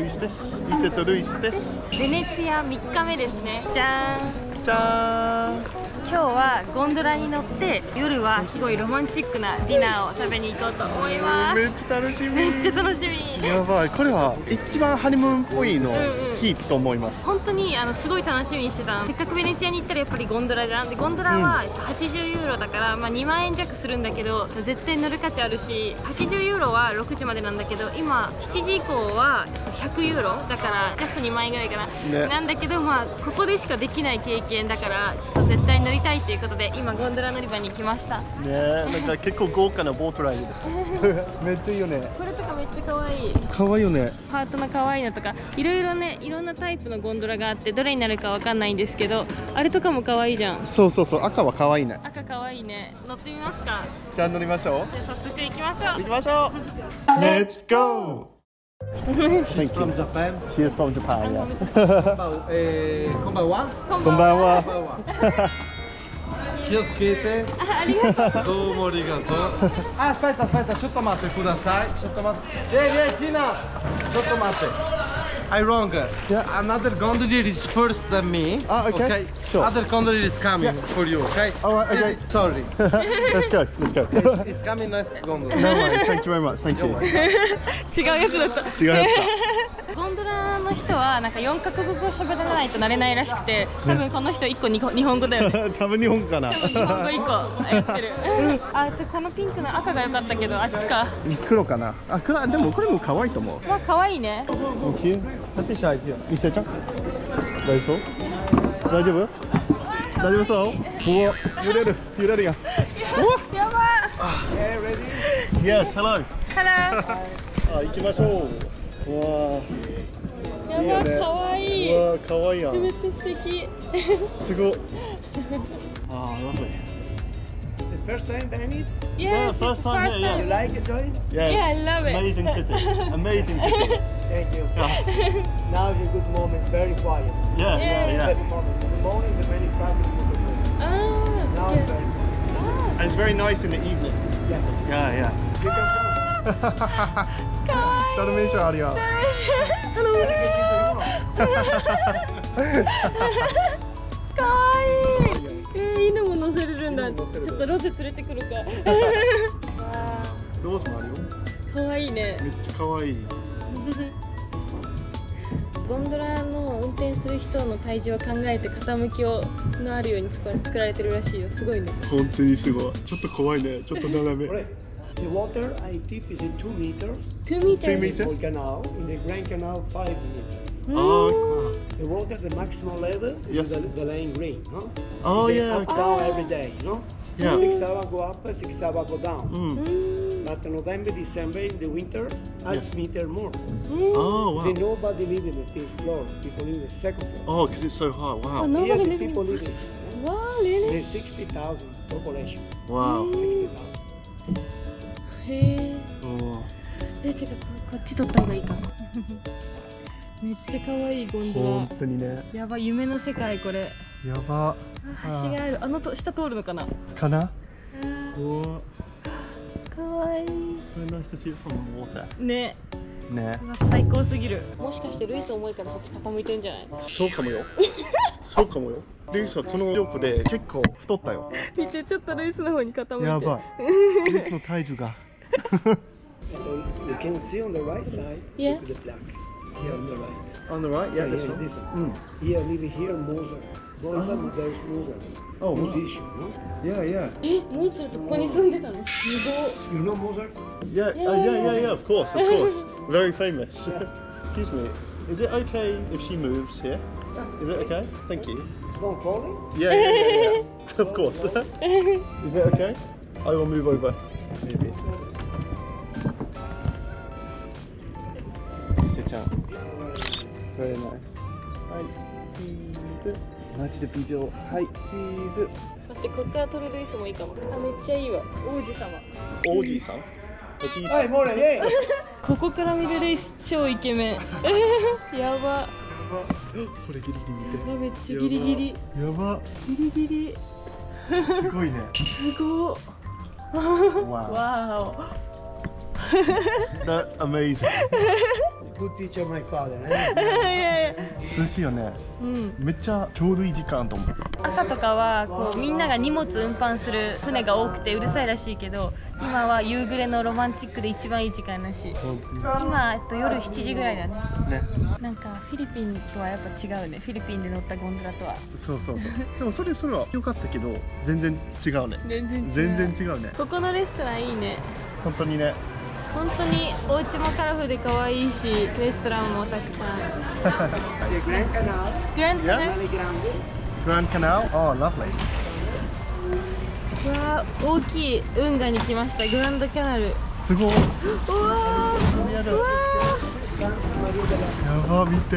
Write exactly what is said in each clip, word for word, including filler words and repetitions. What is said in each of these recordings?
イスです。リセとルイスです。 ベネチアみっかめですね。じゃーん。 じゃーん。 今日はゴンドラに乗って夜はすごいロマンチックなディナーを食べに行こうと思います。 めっちゃ楽しみ。 めっちゃ楽しみ。 やばい、これは一番ハニムーンっぽいの日と思います。 本当にあのすごい楽しみにしてたの。せっかくベネチアに行ったらやっぱりゴンドラじゃん。でゴンドラははちじゅうユーロだから、まあにまんえん弱するんだけど絶対乗る価値あるし、はちじゅうユーロはろくじまでなんだけど今しちじ以降はひゃくユーロだからジャストにまんえんぐらいかな、ね、なんだけどまあここでしかできない経験だからちょっと絶対乗りたいということで今ゴンドラ乗り場に来ました。 ねえ、なんか結構豪華なボートライドですめっちゃいいよね。 これとかめっちゃ可愛い。 可愛いよね。 ハートの可愛いのとかいろいろね、いろんなタイプのゴンドラがあってどれになるかわかんないんですけど、あれとかも可愛いじゃん。 そうそうそう、赤は可愛いね。 赤可愛いね。乗ってみますか。 じゃあ乗りましょう。 じゃあ早速行きましょう。 行きましょう。Let's go. She's from Japan. She is from Japan. Yeah. こんばんは。 こんこんばんは。 気をつけて。 ありがとう。 どうもありがとう。あ、スパイタスパイタ、ちょっと待ってください。ちょっと待って。え、え、チーナ。ちょっと待って。I wrong. Yeah. Another gondolier is first than me. Ah, okay. Okay. Sure. Other gondolier is coming Yeah. for you. Okay. All right. Okay. Sorry. Let's go. Let's go. It's coming next gondola. No worries. Thank you very much. Thank you. 違うやつだった。 違うやつだ。 ゴンドラの人はなんかよんカ国語喋らないとなれないらしくて、多分この人いっこ日本日本語だよね。 多分日本かな。 日本語いっこやってる。あ、このピンクの赤が良かったけどあっちか。 黒かな。あ、黒、でもこれも可愛いと思う。 まあ可愛いね。 Thank you. ミセちゃん大丈夫？大丈夫？大丈夫そう？うわ、揺れる、揺れるやん。うわ、 やばー。Yes, hello. Hello. あ、行きましょう。うわー。 やば、可愛い。 うわー、可愛いやん。 めっちゃ素敵。 すごい。あー、lovely. The first time Venice? Yeah, first time here, yeah. You like it, Joy? Yes. Yeah, I love it. Amazing city. Amazing city. Thank you. Now is a good moment, it's very quiet. Yeah, Yeah. yeah, Best yeah. moment. In the morning is very traffic on the road. Ah, Now it's very And it's very nice in the evening. yeah. Yeah, yeah. You can come. 可愛い。 ダルメーションあるよ。 可愛い。えー、犬も乗せれるんだ。ちょっとロゼ連れてくるか。 ローズもあるよ。 可愛いね。 めっちゃ可愛い。 ゴンドラの運転する人の体重を考えて傾きをのあるように作ら作られてるらしいよ。すごいね。 本当にすごい。ちょっと怖いね。ちょっと斜め。 Alright. The water I tip is in two meters. two meters. meters. For canal. In the Grand Canal, five meters. あー The water, the maximum level Yes. is the, the lane green, no? Oh, They yeah. Up down every day, no? Yeah. Six hours go up, six hours go down. うん。 But November, December, in the winter, half Yes. meter more. Oh, They wow. nobody live in the first floor. People live in the second floor. Oh, because it's so high. Wow. Oh, no. Here, Nobody the live in people the live in. yeah? Wow, really? There's sixty thousand population. Wow. sixty thousand. へえ。 おえ、てかここっち撮った方がいいかな。めっちゃ可愛いゴンド本ラ。 当にね。 やばい、夢の世界これ。 やば。 あ、橋がある。あのと下通るのかな。 かな？ あーおお。 可愛い。 So nice to see it from the water. ね。 ね。 うわ最高すぎる。もしかしてルイス重いからそっち傾いてんじゃない？ そうかもよ。そうかもよ。ルイスはこの量で結構太ったよ。 見て、ちょっとルイスの方に傾いて。 やばい。ルイスの体重が。 So you can see on the right side, Yeah. look at the plaque. Here on the right. On the right, yeah, Yeah, this yeah, one. this one. Mm. Here, live here, Mozart. Mozart, Ah. there's Mozart. Oh, wow. Musician, no? Yeah, yeah. え、モーツァルトここに住んでたの？すごい。 You know Mozart? Yeah, uh, yeah, yeah, yeah, of course, of course. Very famous. Excuse me, is it okay if she moves here? Is it okay? Thank you. Don't falling? Yeah, yeah, yeah, yeah. Of course. Is it okay? I will move over. Maybe. ミセちゃん。Very nice. はい、チーズ。マジで美女。はい、チーズ。 待って、こっから撮るルイスもいいかも。あ、めっちゃいいわ。王子様。 おじいさん。おじいさ Hey, ん。 More, hey! ここから見るルイス超イケメン。やば。 これギリギリ見て。 やば、めっちゃギリギリ。 やば。 ギリギリ。 すごいね。 すごっ。 わわーお。 That amazing. Good teacher, my father. いやいや涼しいよね。 うん、 めっちゃちょうどいい時間と思う。 朝とかはこうみんなが荷物運搬する船が多くてうるさいらしいけど、今は夕暮れのロマンチックで一番いい時間らしい。今、えっと、夜しちじぐらいだね。 ね。 なんかフィリピンとはやっぱ違うね。フィリピンで乗ったゴンドラとは。 そうそうそう。でもそれそれは良かったけど全然違うね。 全然違う。 全然違うね。 ここのレストランいいね。 本当にね。 本当にお家もカラフルで可愛いし、レストランもたくさん。 The Grand Canal. グランドキャナル。 Really grande. Grand Canal? Oh, lovely. うわー、大きい運河に来ました。グランドキャナル。 すごい。 うわー、 やだ。 うわやば、見て。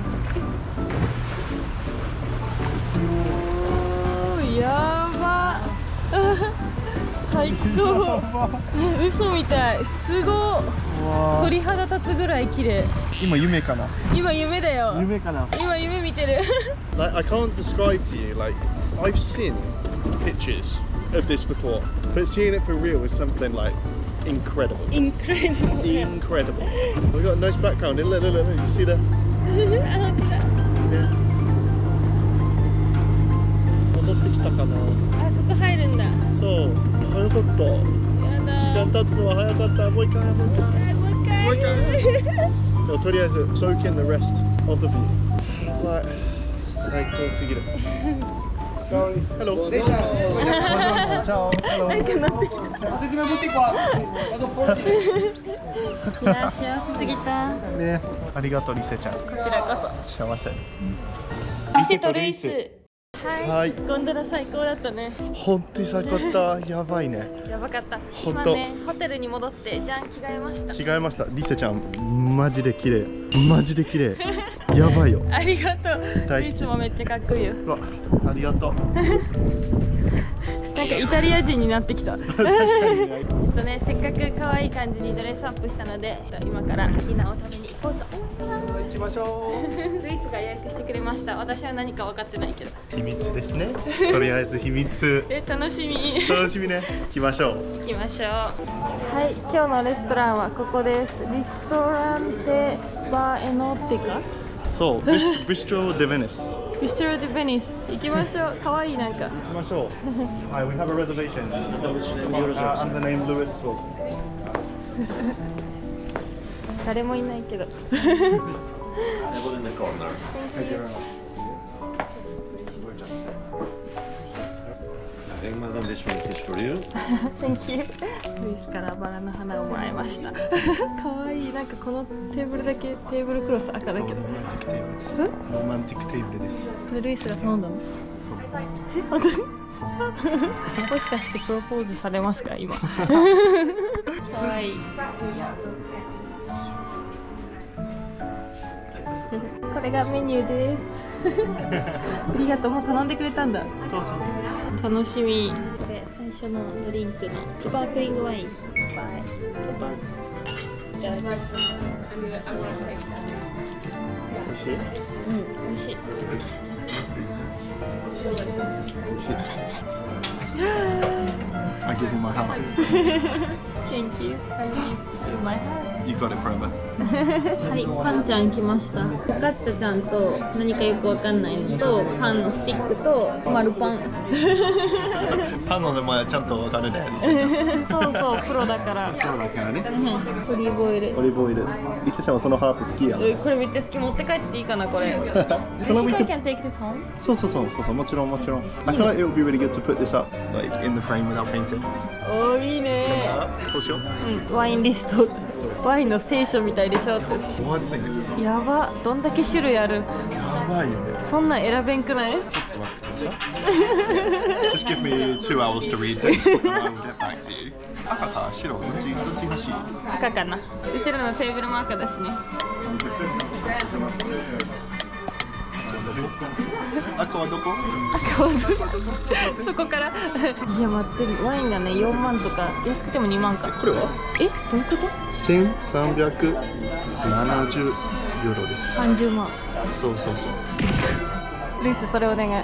ー、やば。最高。嘘みたい。すごい。 わ鳥肌立つぐらい綺麗。 今夢かな。 今夢だよ。 夢かな。 今夢見てる。 Like I can't describe to you. Like I've seen pictures of this before, but seeing it for real is something like incredible. Incredible. Incredible. We got a nice background. Look, look, look, look. You see that? あ、本当だ。 Yeah. 戻ってきたかな。 あ、ここ入るんだ。 そう。早かった。 やだ。 時間経つのは早かった。もう一回、もう一回。 もう一回。 もう一回。でもとりあえず soak in the rest of the view. Like 最高すぎる。Sorry. Hello. Ciao. Hello. なんか乗ってきた。 Se ti mi butti qua, vado fuori. いや、幸せすぎた。 ね、ありがとうリセちゃん。 こちらこそ。 幸せ。 リセとルイス。はい。 はいゴンドラ最高だったね。 本当に最高だった。やばいね。 やばかった。 ほんと今ね、ホテルに戻ってじゃん着替えました。 着替えました。リセちゃんマジで綺麗。マジで綺麗。やばいよ。 ありがとう。 大好きルイスもめっちゃかっこいいよ。 うわ、ありがとう。 なんかイタリア人になってきた。ちょ確かにね。 っとね、せっかく可愛い感じにドレスアップしたので、今からディナーを食べに行こうと思います。 行きましょルイスが予約してくれました。私は何か分かってないけど。 う。秘密ですね。とりあえず秘密。 え、楽しみ。 楽しみね。行きましょう。 行きましょう。はい、今日のレストランはここです。リストランテバーエノテカ。 そう、ビスビストロデベネス。 ビストロデベニス。行きましょう。可愛いなんか。 行きましょう。はい、we have a reservation. Uh, I'm the name Lewis Wilson. 誰もいないけど。 I think, madam, this one is for you. Thank you. ルイスからバラの花をもらいました。可愛い。なんかこのテーブルだけテーブルクロス赤だけど。 ロマンティックテーブルです。ロマンティックテーブルです。 これルイスが頼んだの？え、本当に？もしかしてプロポーズされますか今？可愛い。これがメニューです。ありがとう。もう頼んでくれたんだ。 どうぞ。 楽しみ。これ最初のドリンクのスパークリングワイン。 乾杯。 いただきます。 美味しい？ うん、美味しい。 美味しい。I give you my heart. Thank you. I give you my heart. You got it forever. はい、パンちゃん来ました。フォカッチャちゃんと何かよくわかんないのとパンのスティックと丸パン。 パンの名前ちゃんとわかるね、リセちゃん。 そうそう、プロだから。 そうだからね。 うん、オリーブオイル。 オリーブオイル。リセちゃんはそのハート好きやん。 え、これめっちゃ好き。持って帰っていいかなこれ。 その I 見 think I て。 can take this home. そうそうそうそうそう、もちろんもちろん。I feel like it would be really good to put this up like in the frame without painting. おー、いいね。 そうしよう。 うん、ワインリスト。ワインの聖書みたいでしょって。 What's in it? やば、どんだけ種類ある。 やばいよね。 そんなん選べんくない？ Just give me two hours to read this and I will get back to you. 赤か白どっちどっち欲しい？ 赤かな。うちらのテーブルも赤だしね。 赤はどこ？ 赤はどこ？そこから。いや待って、ワインがねよんまんとか安くてもにまんか。 これは？ え、どういうこと？ せんさんびゃくななじゅうユーロです。 さんじゅうまん。 そうそうそう。 ルイスそれお願い。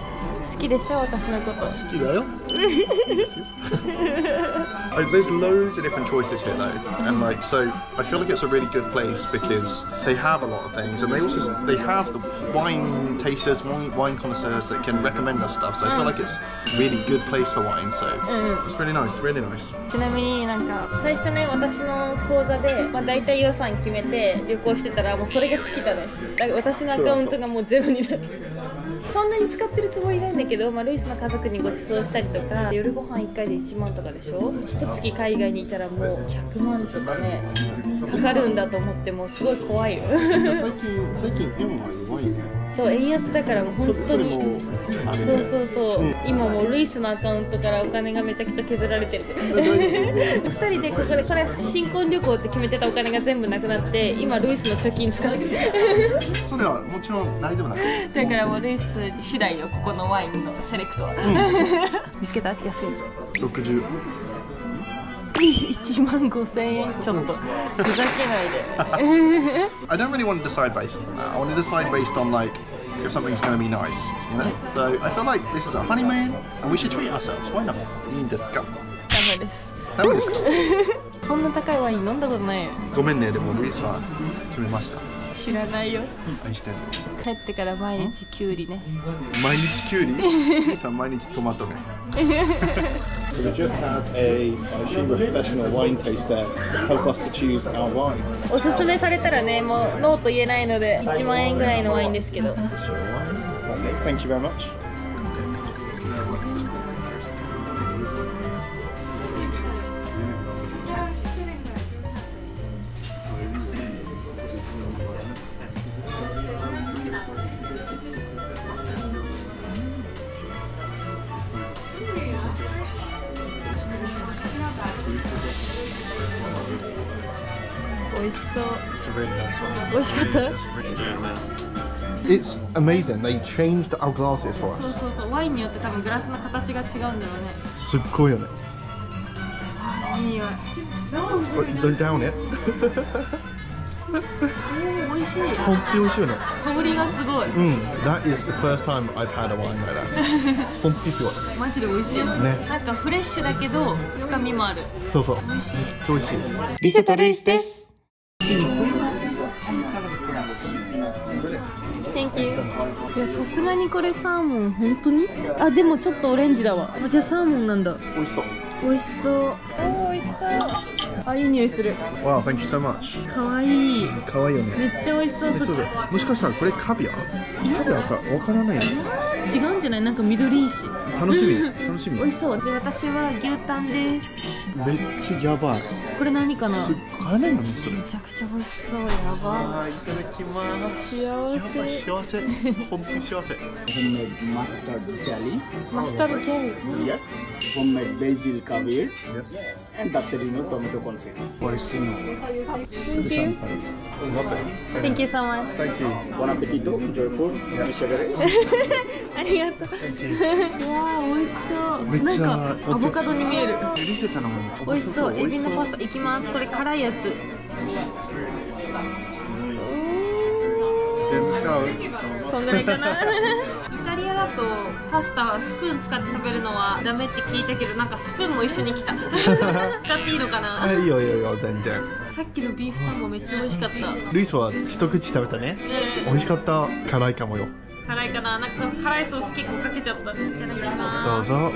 好きでしょ私のこと。 好きだよ。Uh, There's loads of different choices here though, and like so I feel like it's a really good place because they have a lot of things, and they also they have the wine tasters, wine, wine connoisseurs that can recommend us stuff. So I feel like it's a really good place for wine. So it's really nice, really nice. ちなみになんか最初ね私の口座でまあ大体予算決めて旅行してたらもうそれが尽きたね。だから私のアカウントがもうゼロになって。そんなに使ってるつもりないんだけど、まあ、ルイスの家族にご馳走したりとか夜ご飯いっかいでいちまんとかでしょ。一月海外にいたらもうひゃくまんとかねかかるんだと思ってもうすごい怖いよ。 最近最近円は弱いね。 そう円安だからもう本当にそうそうそう、うん、今もうルイスのアカウントからお金がめちゃくちゃ削られてるふたりでここでこれ新婚旅行って決めてたお金が全部なくなって今ルイスの貯金使ってるそれはもちろん大丈夫だだからもうルイス次第よここのワインのセレクトは、うん、見つけた安いやつろくじゅういちまんごせんえんちょっとふざけないで I don't really want to decide based on that. I want to decide based on like if something's going to be nice, you know? So I feel like this is a honeymoon and we should treat ourselves. Why not? いいんですか？ ダメですダメですか？ そんな高いワイン飲んだことないよ。 ごめんね、でもルイスは決めました。 知らないよ。 愛してる。 帰ってから毎日キュウリね。 毎日キュウリ？ルイスは毎日トマトね。So we just had a professional wine taster help us to choose our wine. おすすめされたらね、もうノーと言えないのでいちまんえんぐらいのワインですけど。 Thank you very much. 美味しそう。 It's a really nice one. 美味しかった。 It's amazing. They changed our glasses for us. そうそうそう。ワインによって多分グラスの形が違うんだよね。 すっごいよね。 いい匂い。 Don't down it. 美味しい。 本当に美味しいよね。 香りがすごい。 うん。That is the first time I've had a wine like that. 本当にすごい。 マジで美味しい。ね。なんかフレッシュだけど深みもある。 そうそう。めっちゃ美味しい。 リセとルイスです。Thank you。いやさすがにこれサーモン本当に？あでもちょっとオレンジだわ。じゃあサーモンなんだ。 美味しそう。 美味しそう。おー美味しそう。あいい匂いする。 Wow, thank you so much。 可愛い。 可愛いよね。 めっちゃ美味しそう。 そうだ。もしかしたらこれカビア？カビアかわからないよね。 違うんじゃない？なんか緑いし。 楽しみ。楽しみ。 美味しそう。で私は牛タンです。 めっちゃやばい。 これ何かな？ すっごい何なのそれ。 めちゃくちゃ美味しそう。やばい。 いただきます。 幸せ。 幸せ。本当に幸せ。 Homemade mustard jelly. マスタードジェリー。 Yes. Homemade basil caviar. Yes. And Datterino tomato confit. 美味しいの。 Thank you. Thank you so much. Thank you. Buon appetito. Enjoy food. Ricevere. ありがとう。うわー美味しそう。 めっちゃなんかアボカドに見える。 リセちゃんのも美味しそう。エビのパスタいきます。これ辛いやつ。 全部使う。 こんぐらいかな。イタリアだとパスタはスプーン使って食べるのはダメって聞いたけどなんかスプーンも一緒に来た。使っていいのかな。 いいよいいよいいよ全然。 さっきのビーフタンもめっちゃ美味しかった。 ルイスは一口食べたね。美味しかった。辛いかもよ。 辛いかな。なんか辛いソース結構かけちゃった。いただきます。 どうぞ。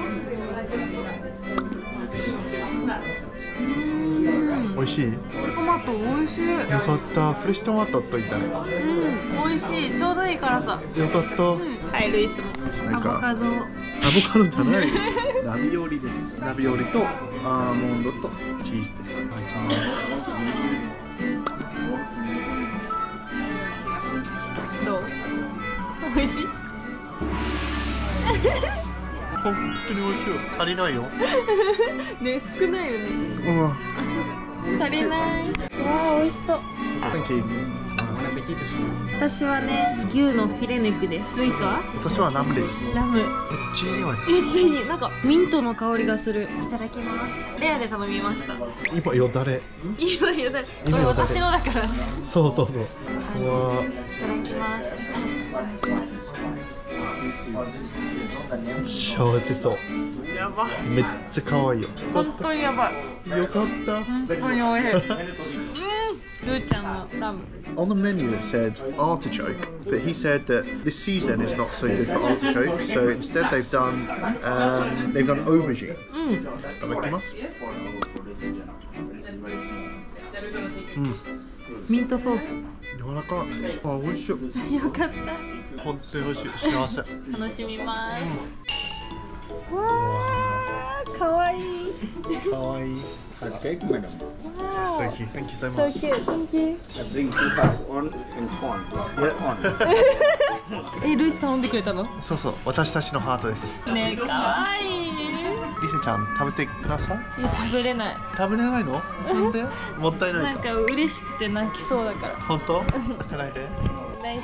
美味しい。 トマト美味しい。 よかった。フレッシュトマトといったね。 うん、美味しい。ちょうどいい辛さ。 よかった。 うん、はい、ルイスも。アボカド。アボカドじゃない。ラビオリです。ラビオリとアーモンドとチーズです。いただきます。 どう？美味しい？ 本当に美味しいよ。足りないよ。 ね、少ないよね。 うわ。 足りない。わあ、美味しそう。 Thank you。 私はね、牛のフィレ肉です。ルイスは？ 私はラムです。 ラム。 めっちゃいい匂い。 めっちゃいい。なんかミントの香りがする。いただきます。レアで頼みました。 今よだれ。 今よだれ。これ私のだから。 そうそうそう。うわ。 いただきます。 幸せそう。 やばめっちゃ可愛いよ。 本当にやばい。 よかった。 本当においしい。うん、ルーちゃんのラム。 On the menu it said artichoke, but he said that this season is not so good for artichoke, so instead they've done um, they've done aubergine. うん。 いただきます。 ミートソース。 柔らかい。あ、美味しい。 よかった。 本当に美味しい。幸せ。 楽しみます。わー、かわいい。 可愛い。 Her cake, madam. Thank you. Thank you so So much. cute, thank you. I bring two parts, on and on. On. え、ルイス頼んでくれたの？ そうそう、私たちのハートです。 ねえ、かわいい。 リセちゃん、食べてください。 いや、食べれない。 食べれないの？なんで？もったいなか。 ないんか嬉しくて泣きそうだから。 本当？泣かないで。 大好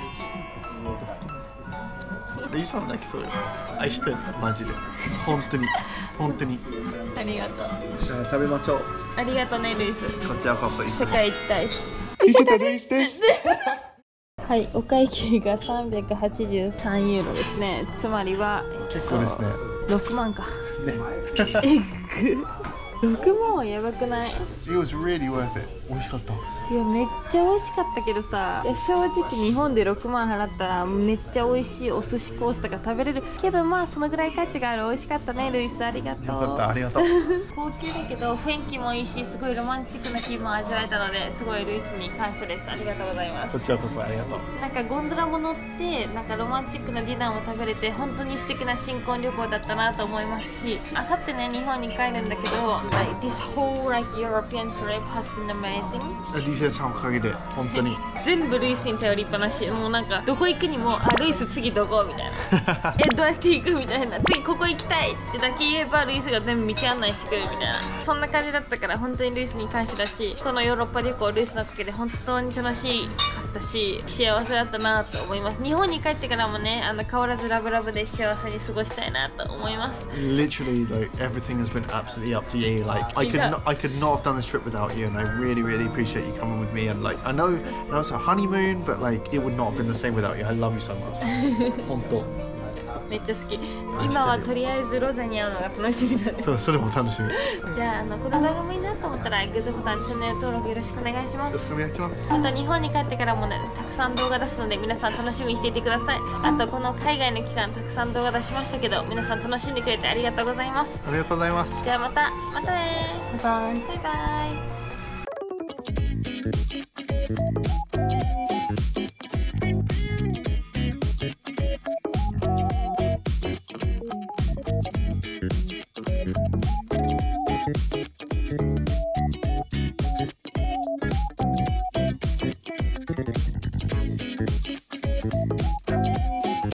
リサも泣きそうよ。愛してる、マジで。本当に、本当に。 き。ありがとう。 じゃあ食べましょう。 ありがとうね、ルイス。 こちらこそいつも。 世界一大好き。 リセとルイスです。 はい、お会計がさんびゃくはちじゅうさんユーロですね。つまりは、えっと結構ですね。 ろくまんか。 ね。 えぐ。ろくまんやばくない？ It was really worth it. 美味しかった。 いや、めっちゃ美味しかったけどさ、いや正直日本でろくまん払ったらめっちゃ美味しいお寿司コースとか食べれるけど、まあそのぐらい価値がある。美味しかったね、ルイス。ありがとう。 よかった、ありがとう。 高級だけど雰囲気もいいし、すごいロマンチックな気分を味わえたので、すごいルイスに感謝です。ありがとうございます。 こちらこそありがとう。 なんかゴンドラも乗ってなんかロマンチックなディナーも食べれて、本当に素敵な新婚旅行だったなと思いますし、あさってね日本に帰るんだけど、like this whole like European trip has been amazing。 リセさんおかげで本当に全部ルイスに頼りっぱなし。もうなんかどこ行くにも、あ、ルイス次どこみたいなえ、どうやって行くみたいな、次ここ行きたいってだけ言えばルイスが全部道案内してくれるみたいな、そんな感じだったから本当にルイスに感謝だし、このヨーロッパ旅行ルイスのおかげで本当に楽しかったし幸せだったなと思います。日本に帰ってからもね、あの変わらずラブラブで幸せに過ごしたいなと思います。 Literally, like everything has been absolutely up to you. Like I could not, I could not have done this trip without you, and I really, really appreciate you coming with me. And like I know, I know it's a honeymoon, but like it would not have been the same without you. I love you so much. 本当。 めっちゃ好き。今はとりあえずロゼに会うのが楽しみなんです。 そう、それも楽しみ。よじゃあ、あのこの動画もいいなと思ったらグッドボタン、チャンネル登録よろしくお願いします。 ろしくお願いします。 また日本に帰ってからもね、たくさん動画出すので皆さん楽しみにしていてください。あとこの海外の期間たくさん動画出しましたけど、皆さん楽しんでくれてありがとうございます。 ありがとうございます。 じゃあまたまたねー。 バイバイ。 バイバイ。